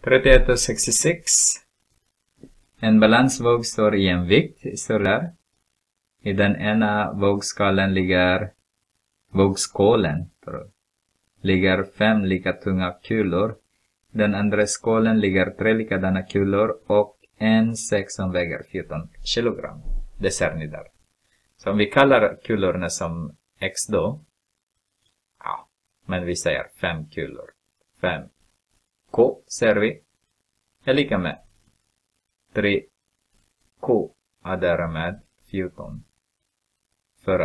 31 och 66. En balansvåg står i en vikt, står där. I den ena vågskålen ligger 5 lika tunga kulor. I den andra skålen ligger 3 likadana kulor och en säck som väger 14 kilogram. Det ser ni där. Så om vi kallar kulorna som X då. Ja, men vi säger 5 kulor. 5 K ser vi. Är lika med 3 K är därmed 14. För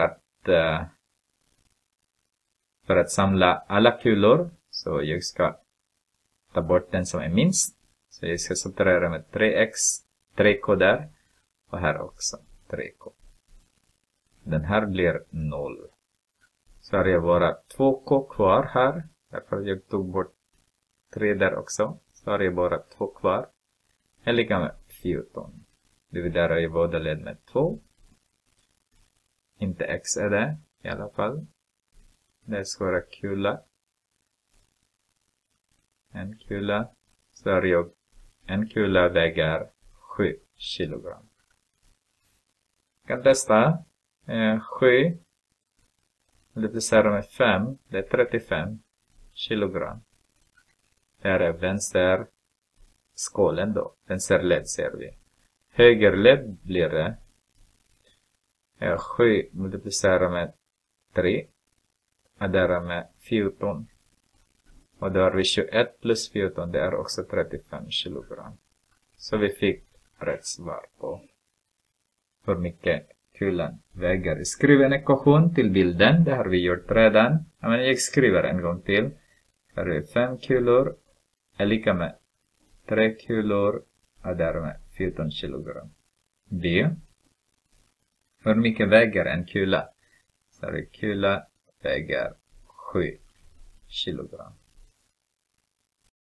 att samla alla kulor så jag ska ta bort den som är minst. Så jag ska subtrahera med 3x, 3k där och här också 3k. Den här blir 0. Så har jag bara 2k kvar här. Därför jag tog bort 3 där också. Så har jag bara 2 kvar. Är lika med 14. Dividerar jag båda led med 2. Inte x är det i alla fall. Det ska vara kula. En kula. Så har jag en kula väger 7 kilogram. Kan testa. 7 multiplicerar med 5. Det är 35 kilogram. Här är vänster skålen då. Vänster led ser vi. Höger led blir det. 7 multiplicerar med 3. Adderar med 14. Och då har vi 21 plus 14. Det är också 35 kilogram. Så vi fick rätt svar på hur mycket kulan väger. Skriv en ekvation till bilden. Det har vi gjort redan. Men jag skriver en gång till. Här är 5 kulor är lika med 3 kulor är därmed 14 kilogram. B. Hur mycket väger en kula? Så en kula väger 7 kilogram.